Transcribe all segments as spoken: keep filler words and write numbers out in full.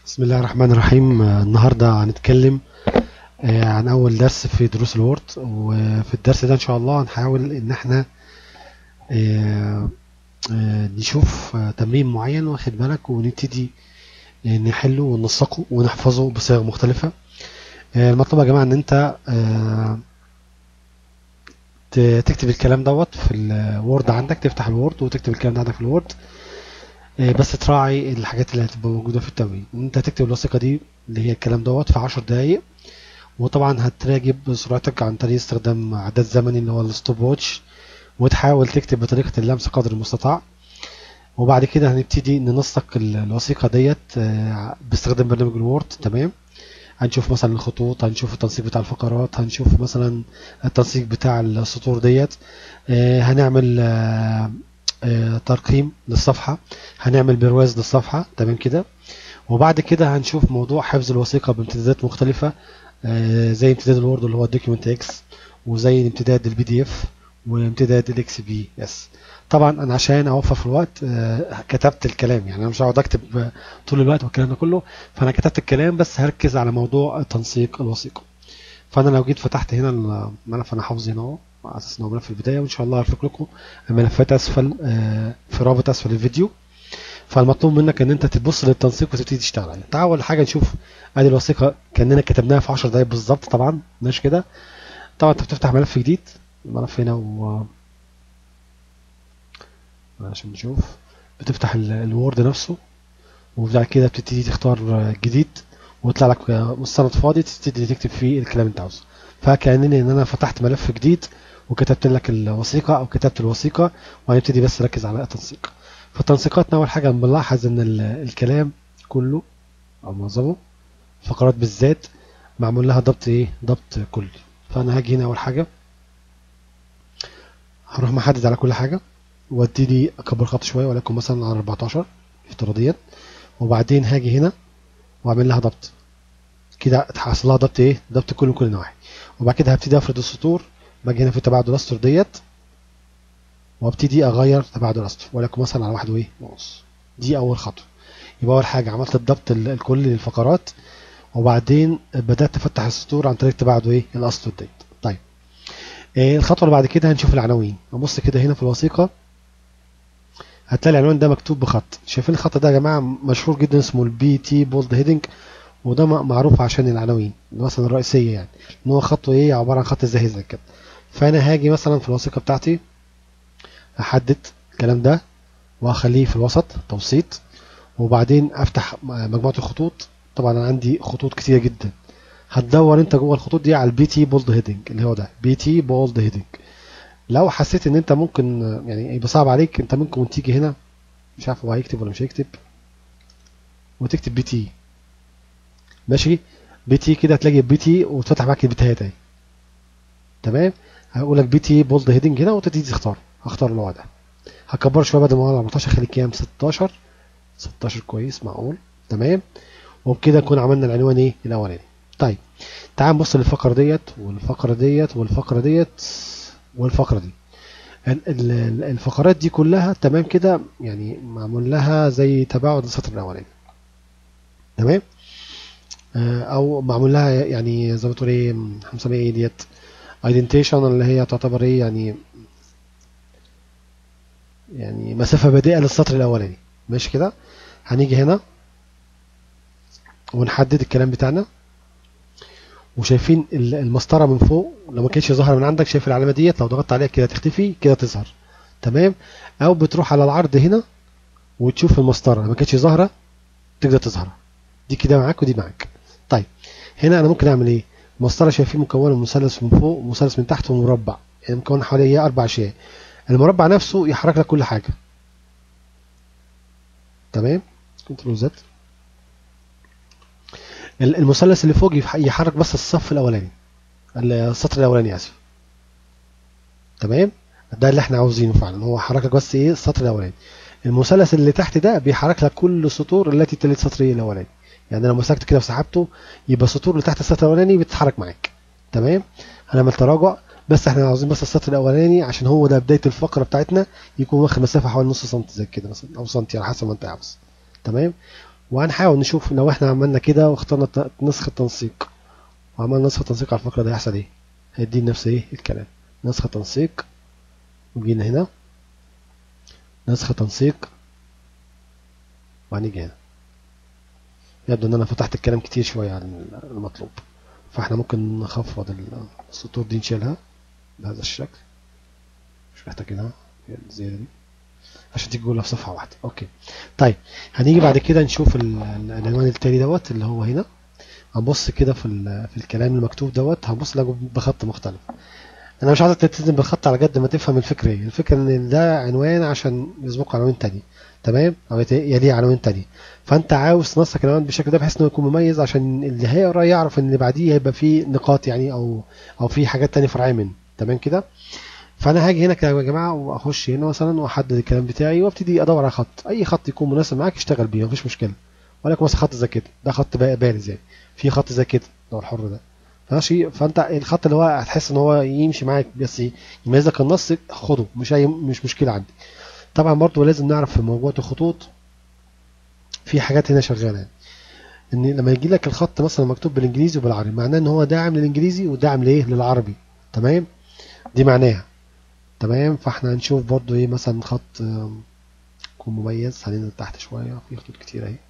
بسم الله الرحمن الرحيم. آه، النهاردة هنتكلم آه، عن أول درس في دروس الوورد، وفي الدرس ده إن شاء الله هنحاول إن احنا آه، آه، نشوف آه، تمرين معين، واخد بالك، ونبتدي آه، نحله وننسقه ونحفظه بصيغ مختلفة. آه، المطلوب يا جماعة إن أنت آه، ت- تكتب الكلام دوت في الوورد عندك، تفتح الوورد وتكتب الكلام ده عندك في الوورد. آه، بس تراعي الحاجات اللي هتبقى موجودة في التمرين. أنت هتكتب الوثيقة دي اللي هي الكلام دوت في عشر دقايق، وطبعا هتراقب سرعتك عن طريق استخدام عداد زمني اللي هو الستوب ووتش، وتحاول تكتب بطريقة اللمس قدر المستطاع. وبعد كده هنبتدي ننسق ال- الوثيقة ديت آه، باستخدام برنامج الوورد. تمام. هنشوف مثلا الخطوط، هنشوف التنسيق بتاع الفقرات، هنشوف مثلا التنسيق بتاع السطور ديت. آه، هنعمل آه، آه، ترقيم للصفحة، هنعمل برواز للصفحة. تمام كده. وبعد كده هنشوف موضوع حفظ الوثيقة بامتدادات مختلفة، آه، زي امتداد الوورد اللي هو الدوكيومنت اكس، وزي امتداد البي دي اف، وامتداد الاكس بي اس. طبعا انا عشان اوفر في الوقت آه، كتبت الكلام، يعني انا مش هقعد اكتب آه، طول الوقت والكلام ده كله، فانا كتبت الكلام بس هركز على موضوع تنسيق الوثيقة. فانا لو جيت فتحت هنا الملف، انا حافظ هنا اهو على اساس انه ملف البداية، وان شاء الله هرفق لكم الملفات اسفل آه، في رابط اسفل الفيديو. فالمطلوب منك ان انت تبص للتنسيق وتبتدي تشتغل عليه. تعال اول حاجه نشوف ادي الوثيقه كاننا كتبناها في عشر دقايق بالظبط. طبعا ماشي كده. طبعا انت بتفتح ملف جديد، الملف هنا و... عشان نشوف، بتفتح ال- الوورد نفسه، وبعد كده بتبتدي تختار جديد، ويطلع لك مستند فاضي تبتدي تكتب فيه الكلام اللي انت عاوزه. فكأنني ان انا فتحت ملف جديد وكتبت لك الوثيقه، او كتبت الوثيقه، وهنبتدي بس نركز على التنسيق. فالتنسيقات اول حاجه بنلاحظ ان ال- الكلام كله او معظمه، فقرات بالذات، معمول لها ضبط ايه، ضبط كلي. فانا هاجي هنا اول حاجه، هروح محدد على كل حاجه، وابتدي اكبر خط شويه، ولكن مثلا على أربعتاشر افتراضيا. وبعدين هاجي هنا واعمل لها ضبط كده، هحصل لها ضبط ايه، ضبط كل من كل نواحي. وبعد كده هبتدي افرد السطور، باجي هنا في تباعد الاسطر ديت، وابتدي اغير تباعد الاسطر، ولكن مثلا على واحد وايه ونص. دي اول خطوه. يبقى اول حاجه عملت الضبط ال- الكلي للفقرات، وبعدين بدات افتح السطور عن طريق تباعد ايه الاسطر ديت. طيب، إيه الخطوه اللي بعد كده؟ هنشوف العناوين. نبص كده هنا في الوثيقه، هتلاقي العنوان ده مكتوب بخط. شايفين الخط ده يا جماعه؟ مشهور جدا، اسمه البي تي بولد هيدنج، وده م- معروف عشان العناوين مثلا الرئيسيه، يعني ان هو خطه ايه، عباره عن خط زي زي كده. فانا هاجي مثلا في الوثيقه بتاعتي، احدد الكلام ده واخليه في الوسط توسيط، وبعدين افتح م- مجموعه الخطوط. طبعا انا عندي خطوط كتيره جدا، هتدور انت جوه الخطوط دي على البي تي بولد هيدنج، اللي هو ده بي تي بولد هيدنج. لو حسيت ان انت ممكن يعني يبقى صعب عليك، انت ممكن تيجي هنا، مش عارف هو هيكتب ولا مش هيكتب، وتكتب بي تي. ماشي، بي تي كده هتلاقي بي تي وتفتح معاك البيتات اهي. تمام. هقول لك بي تي بولد هيدنج هنا، وتبتدي تختار. هختار اللي هو ده. هكبر شويه بدل ما هو أربعتاشر، خليه كام، ستاشر. ستاشر كويس، معقول. تمام. وبكده نكون عملنا العنوان ايه الاولاني. طيب، تعال نبص للفقره ديت والفقره ديت والفقره ديت والفقره دي. ال- ال- الفقرات دي كلها تمام كده، يعني معمول لها زي تباعد السطر الاولاني. تمام. آه، او معمول لها يعني زي ما تقول ايه، هنسميها ايه ديت، ايدنتيشن، اللي هي تعتبر ايه يعني، يعني مسافه بادئه للسطر الاولاني. ماشي كده. هنيجي هنا ونحدد الكلام بتاعنا، وشايفين ال- المسطره من فوق لو ما كانتش ظاهره من عندك، شايف العلامه ديت؟ لو ضغطت عليها كده تختفي، كده تظهر. تمام. او بتروح على العرض هنا وتشوف المسطره، لو ما كانتش ظاهره تقدر تظهر. دي كده معاك ودي معاك. طيب، هنا انا ممكن اعمل ايه؟ مسطره شايفين مكونه من مثلث من فوق ومثلث من تحت ومربع، يعني مكون حوالي اربع اشياء. المربع نفسه يحرك لك كل حاجه. تمام. كنترول زد. المثلث اللي فوق يح- يحرك بس الصف الاولاني، السطر الاولاني، اسف. تمام. ده اللي احنا عاوزينه فعلا، هو حرك لك بس ايه، السطر الاولاني. المثلث اللي تحت ده بيحرك لك كل السطور التي تلي السطر ايه الاولاني. يعني لو مسكت كده وسحبته، يبقى السطور اللي تحت السطر الاولاني بتتحرك معاك. تمام. هنعمل تراجع، بس احنا عاوزين بس السطر الاولاني عشان هو ده بدايه الفقره بتاعتنا، يكون واخد مسافه حوالي نص سنتي زي كده مثلا، او سنتي على حسب ما انت عاوز. تمام. وهنحاول نشوف لو احنا عملنا كده واخترنا ت- نسخة تنسيق، وعملنا نسخة تنسيق على الفقرة ده هيحصل ايه؟ هيدينا نفس ايه الكلام. نسخة تنسيق، وجينا هنا نسخة تنسيق، وهنيجي هنا. يبدو ان انا فتحت الكلام كتير شوية عن المطلوب، فاحنا ممكن نخفض ال- السطور دي، نشيلها بهذا الشكل، مش محتاجينها الزيادة دي عشان تيجي كلها في صفحة واحدة. اوكي طيب، هنيجي بعد كده نشوف ال- ال- العنوان التاني دوت اللي هو هنا. هنبص كده في ال- في الكلام المكتوب دوت، هنبص نلاقيه بخط مختلف. انا مش عايزك تلتزم بالخط على قد ما تفهم الفكره ايه. الفكره ان ده عنوان عشان يسبقه عناوين تانية، تمام، او يت- يليه عناوين تانية. فانت عاوز تنسق العنوان بالشكل ده بحيث انه يكون مميز، عشان اللي هيقرا يعرف ان اللي بعديه هيبقى فيه نقاط يعني، او او فيه حاجات تانية فرعيه منه، تمام كده. فانا هاجي هنا كده يا جماعه، واخش هنا مثلا واحدد الكلام بتاعي، وابتدي ادور على خط، اي خط يكون مناسب معاك اشتغل بيه مفيش مشكله. ولكن مثلا خط زي كده، ده خط بقى بارز يعني. في خط زي كده اللي هو الحر ده، ماشي. فانت الخط اللي هو هتحس ان هو يمشي معاك بس يميز لك النص، خده، مش اي مش مشكله عندي. طبعا برضو لازم نعرف في موضوع الخطوط في حاجات هنا شغاله يعني. ان لما يجي لك الخط مثلا مكتوب بالانجليزي وبالعربي، معناه ان هو داعم للانجليزي وداعم لايه للعربي، تمام. دي معناها تمام. فاحنا هنشوف برضو ايه مثلا خط آم، يكون مميز. هننزل تحت شويه، في خطوط كتير اهي.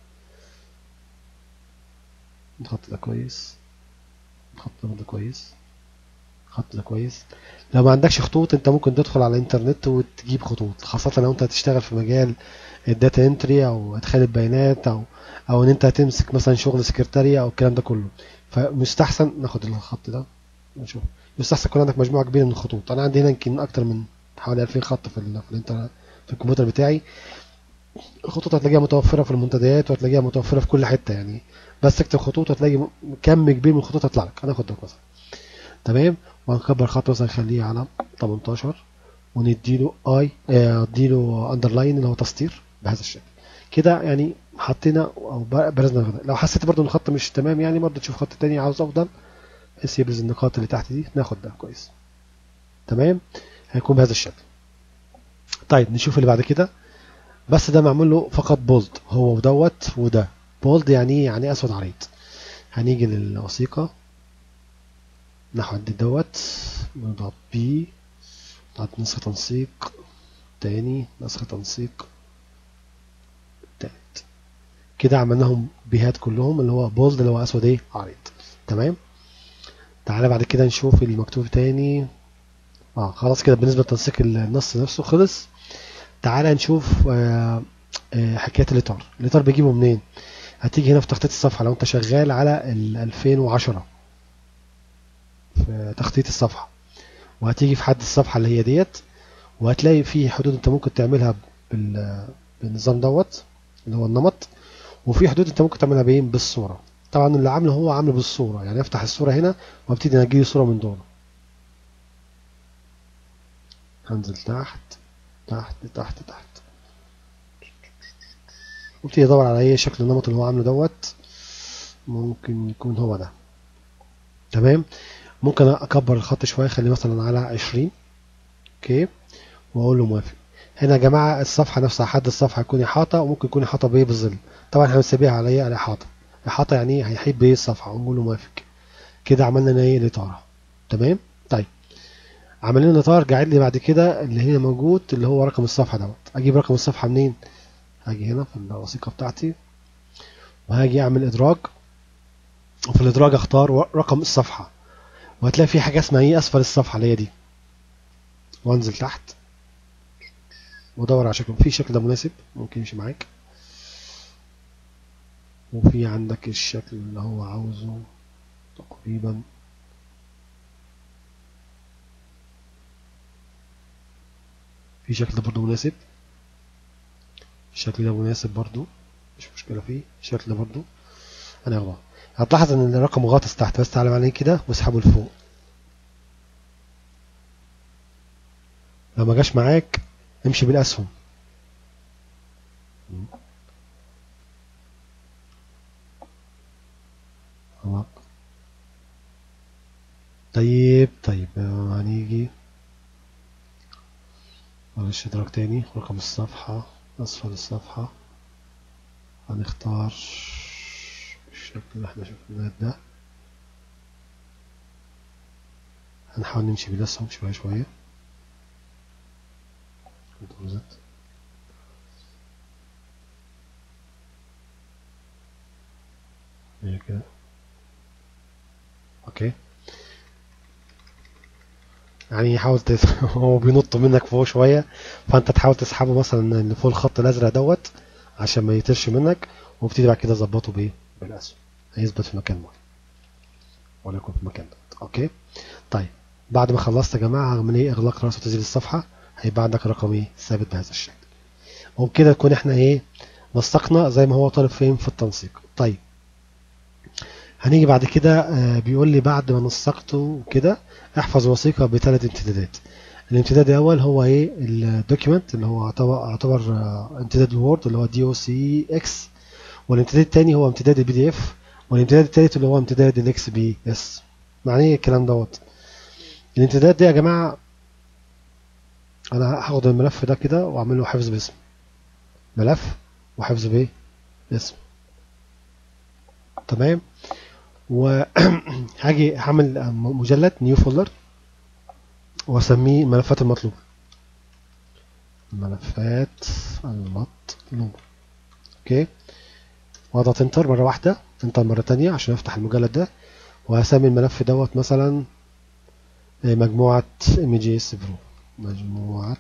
الخط ده كويس، الخط ده برضه كويس، الخط ده كويس. لو ما عندكش خطوط انت ممكن تدخل على الانترنت وتجيب خطوط، خاصة لو انت هتشتغل في مجال الداتا انتري او ادخال البيانات، او او ان انت هتمسك مثلا شغل سكرتارية او الكلام ده كله. فمستحسن ناخد الخط ده ونشوف. يستحسن يكون عندك مجموعة كبيرة من الخطوط. انا عندي هنا يمكن اكتر من حوالي ألفين خط في ال في الانترنت في الكمبيوتر بتاعي. الخطوط هتلاقيها متوفرة في المنتديات، وهتلاقيها متوفرة في كل حتة يعني. بس اكتب خطوط هتلاقي م- كم كبير من الخطوط هيطلع لك. هناخد ده مثلا، تمام. وهنكبر خط مثلا نخليه على تمنتاشر، ونديله اي آه، نديله اندرلاين اللي هو تسطير بهذا الشكل كده يعني. حطينا او ب- برزنا الخط. لو حسيت برضو ان الخط مش تمام يعني، برضو تشوف خط تاني عاوز افضل بحيث يبرز النقاط اللي تحت دي، ناخد ده كويس، تمام. هيكون بهذا الشكل. طيب نشوف اللي بعد كده. بس ده معمول له فقط بولد، هو ودوت وده. بولد يعني ايه؟ يعني اسود عريض. هنيجي للوثيقة، نحدد دوت، نضغط بي، نضغط نسخة تنسيق تاني، نسخة تنسيق تالت. كده عملناهم بيهات كلهم، اللي هو بولد اللي هو اسود ايه عريض، تمام. تعالى بعد كده نشوف المكتوب تاني. اه خلاص كده بالنسبة لتنسيق النص نفسه خلص. تعالى نشوف آه آه حكاية الاطار. الاطار بيجيبه منين؟ هتيجي هنا في تخطيط الصفحة لو انت شغال على ال ألفين وعشرة في تخطيط الصفحة، وهتيجي في حد الصفحة اللي هي ديت، وهتلاقي في حدود انت ممكن تعملها بال بالنظام دوت اللي هو النمط، وفي حدود انت ممكن تعملها بايه؟ بالصورة. طبعا اللي عامله هو عامله بالصورة، يعني افتح الصورة هنا وابتدي اجيب صورة من دول. هنزل تحت تحت تحت تحت، وابتدي ادور على اي شكل النمط اللي هو عامله دوت. ممكن يكون هو ده، تمام. ممكن اكبر الخط شوية، اخليه مثلا على عشرين، اوكي، واقول له موافق. هنا يا جماعة الصفحة نفسها، حد الصفحة يكون إحاطة، وممكن يكون إحاطة بإيه؟ بالظل. طبعا احنا بنسميها على إيه؟ على إحاطة. إحاطة يعني إيه؟ هيحيط بإيه الصفحة، ونقول له موافق. كده عملنا لنا إيه؟ الإطار، تمام. طيب عمل لنا إطار، قاعد لي بعد كده اللي هنا موجود اللي هو رقم الصفحة دوت. أجيب رقم الصفحة منين؟ هاجي هنا في الوثيقة بتاعتي، وهاجي أعمل إدراج، وفي الإدراج أختار رقم الصفحة، وهتلاقي في حاجة اسمها إيه؟ أسفل الصفحة اللي هي دي، وأنزل تحت وأدور على شكل. في شكل ده مناسب ممكن يمشي معاك، وفي عندك الشكل اللي هو عاوزه تقريبا. في شكل ده برضو مناسب، الشكل ده مناسب برضو، مش مشكلة فيه. الشكل ده برضو هناخده. هتلاحظ ان الرقم غاطس تحت، بس تعالى عليه كده واسحبه لفوق. لو ما جاش معاك امشي بالاسهم. خلاص. طيب طيب آه، هنيجي معلش ادراك تاني. رقم الصفحة، اسفل الصفحة، هنختار الشكل اللي احنا شفناه ده، هنحاول نمشي بنفسهم شوية شوية. كده اوكي، يعني حاول تس... هو بينط منك فوق شوية، فانت تحاول تسحبه مثلا اللي فوق الخط الازرق دوت عشان ما يطيرش منك، وابتدي بعد كده ظبطه بايه، بالاسهم، هيثبت في مكان معين وليكن في المكان دوت. اوكي طيب، بعد ما خلصت يا جماعه هعمل ايه، اغلاق راس وتسجيل الصفحه، هيبقى عندك رقم ايه ثابت بهذا الشكل، وبكده نكون احنا ايه نسقنا زي ما هو طالب فين في التنسيق. طيب هنيجي بعد كده آه بيقول لي بعد ما نسقته كده احفظ وثيقه بثلاث امتدادات. الامتداد الاول هو ايه الدوكيمنت اللي هو يعتبر آه امتداد الوورد اللي هو دي او سي اكس، والامتداد الثاني هو امتداد البي دي اف، والامتداد الثالث اللي هو امتداد الاكس بي اس. معنى ايه الكلام دوت؟ الامتداد ده يا جماعه انا هاخد الملف ده كده واعمل له حفظ باسم، ملف وحفظ بايه باسم، تمام. وهاجي هعمل مجلد نيو فولدر واسميه الملفات المطلوبه، الملفات المطلوبه. اوكي، واضغط انتر مره واحده، انتر مره ثانيه عشان افتح المجلد ده، وهسمي الملف دوت مثلا مجموعه ام جي اس برو، مجموعه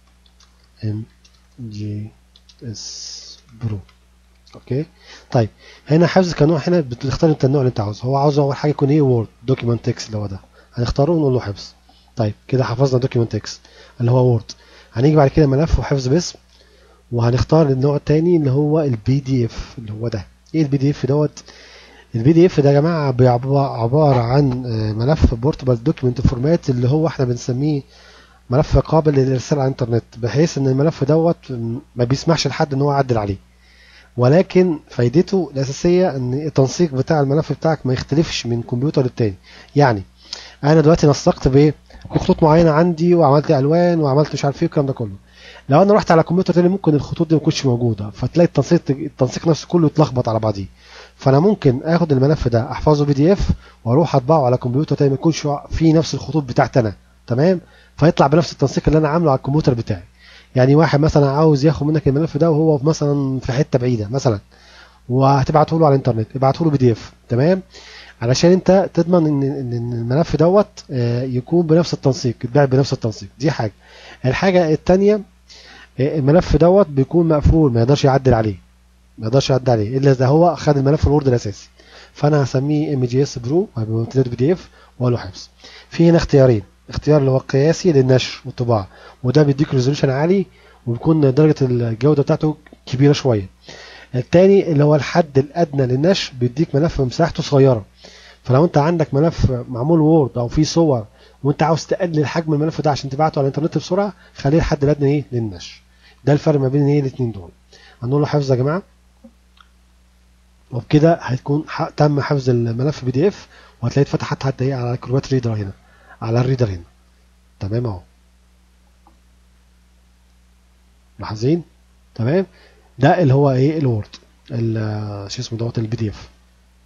ام جي اس برو. اوكي طيب، هنا حفظ كنوع، هنا بتختار انت النوع اللي انت عاوزه. هو عاوز اول حاجه يكون ايه وورد دوكيمنت تكست اللي هو ده، هنختاره ونقول له حفظ. طيب كده حفظنا دوكيمنت تكست اللي هو وورد. هنيجي بعد كده ملف وحفظ باسم، وهنختار النوع الثاني اللي هو البي دي اف اللي هو ده. ايه البي دي اف دوت؟ البي دي اف ده يا جماعه عباره عن ملف بورتبل دوكيمنت فورمات، اللي هو احنا بنسميه ملف قابل للارسال على الانترنت، بحيث ان الملف دوت ما بيسمحش لحد ان هو يعدل عليه، ولكن فايدته الاساسيه ان التنسيق بتاع الملف بتاعك ما يختلفش من كمبيوتر للتاني. يعني انا دلوقتي نسقت بايه بخطوط معينه عندي، وعملت الوان وعملت مش عارف ايه الكلام ده كله، لو انا رحت على كمبيوتر تاني ممكن الخطوط دي ما تكونش موجوده، فتلاقي التنسيق التنسيق نفسه كله اتلخبط على بعضيه. فانا ممكن اخد الملف ده احفظه بي دي اف واروح اطبعه على كمبيوتر تاني ما يكونش فيه نفس الخطوط بتاعتي انا، تمام، فيطلع بنفس التنسيق اللي انا عامله على الكمبيوتر بتاعي. يعني واحد مثلا عاوز ياخد منك الملف ده وهو مثلا في حته بعيده مثلا، وهتبعته له على الانترنت، ابعته له بي دي اف، تمام، علشان انت تضمن ان ان الملف دوت يكون بنفس التنسيق، يتباع بنفس التنسيق. دي حاجه. الحاجه الثانيه، الملف دوت بيكون مقفول، ما يقدرش يعدل عليه، ما يقدرش يعدل عليه الا اذا هو خد الملف الوورد الاساسي. فانا هسميه ام جي اس برو، هيبقى امتداد بي دي اف واقول له حفظ. في هنا اختيارين، اختيار اللي هو قياسي للنشر والطباعه، وده بيديك ريزولوشن عالي وبيكون درجه الجوده بتاعته كبيره شويه. التاني اللي هو الحد الادنى للنشر، بيديك ملف مساحته صغيره، فلو انت عندك ملف معمول وورد او فيه صور وانت عاوز تقلل حجم الملف ده عشان تبعته على الانترنت بسرعه، خليه الحد الادنى ايه للنشر. ده الفرق ما بين ايه الاثنين دول. هنقول له حفظ يا جماعه، وبكده هتكون تم حفظ الملف بي دي اف، وهتلاقيه اتفتح حتى حتى ايه على كروات ريدر هنا، على الريدر هنا، تمام اهو، لاحظين؟ تمام، ده اللي هو ايه الوورد، شو اسمه دوت البي دي اف.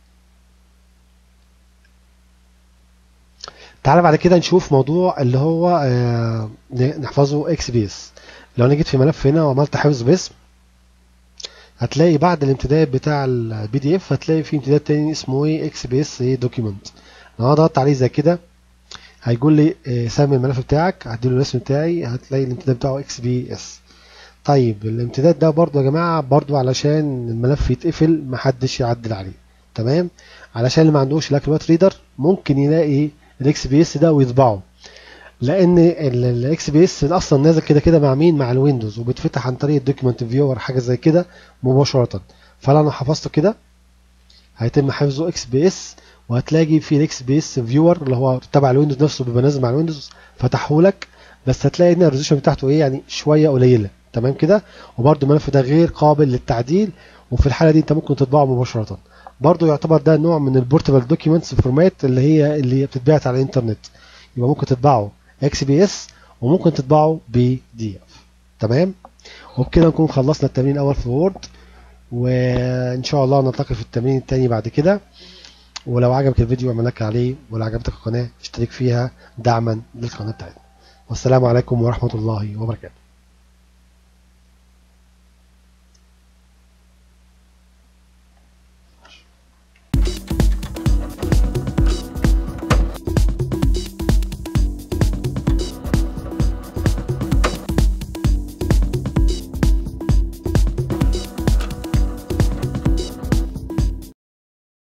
تعالى بعد كده نشوف موضوع اللي هو آه نحفظه اكس بي اس. لو انا جيت في ملف هنا وعملت حفظ باسم، هتلاقي بعد الامتداد بتاع البي دي اف هتلاقي في امتداد تاني اسمه ايه اكس بي اس ايه دوكيمنت. لو انا ضغطت عليه زي كده هيقول لي آه سمي الملف بتاعك، هديله الاسم بتاعي، هتلاقي الامتداد بتاعه اكس بي اس. طيب الامتداد ده برضو يا جماعه برضو علشان الملف يتقفل محدش يعدل عليه، تمام، علشان اللي ما عندوش لاكروات ريدر ممكن يلاقي الاكس بي اس ده ويطبعه، لان الاكس بي اس اصلا نازل كده كده مع مين، مع الويندوز، وبيتفتح عن طريق الدوكيمنت فيور حاجه زي كده مباشره. فلو انا حفظته كده هيتم حفظه اكس بي اس، وهتلاقي في الاكس بي اس فيور اللي هو تبع الويندوز نفسه بيبقى نازل مع الويندوز فتحه لك، بس هتلاقي ان الريزولوشن بتاعته ايه يعني شويه قليله، تمام كده، وبرده الملف ده غير قابل للتعديل، وفي الحاله دي انت ممكن تطبعه مباشره. برضو يعتبر ده نوع من البورتبل دوكيومنتس فورمات اللي هي اللي بتتبعت على الانترنت، يبقى ممكن تطبعه اكس بي اس وممكن تطبعه بي دي اف، تمام. وبكده نكون خلصنا التمرين الاول في وورد، وان شاء الله نلتقي في التمرين التاني بعد كده. ولو عجبك الفيديو اعمل لايك عليه، ولو عجبتك القناة اشترك فيها دعما للقناة بتاعتنا. والسلام عليكم ورحمة الله وبركاته.